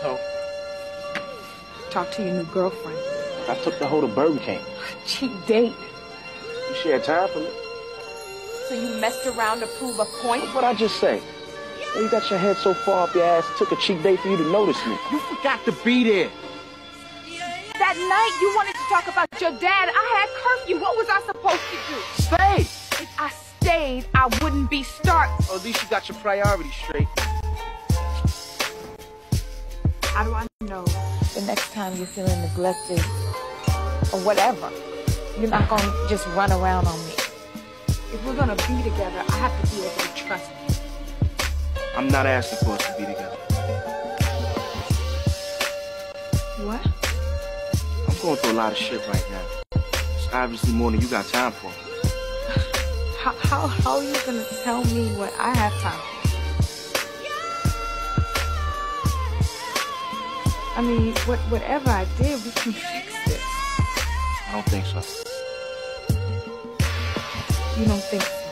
So? Talk to your new girlfriend. I took the hoe to Burger King. Cheap date. You she had time for me. So you messed around to prove a point? What'd I just say? You got your head so far up your ass, it took a cheap date for you to notice me. You forgot to be there. That night you wanted to talk about your dad. I had curfew. What was I supposed to do? Stay! If I stayed, I wouldn't be starved. Or at least you got your priorities straight. How do I know the next time you're feeling neglected or whatever, you're not going to just run around on me? If we're going to be together, I have to be able to trust you. I'm not asking for us to be together. What? I'm going through a lot of shit right now. It's obviously more than you got time for. How are you going to tell me what I have time for? I mean, whatever I did, we can fix this. I don't think so. You don't think so?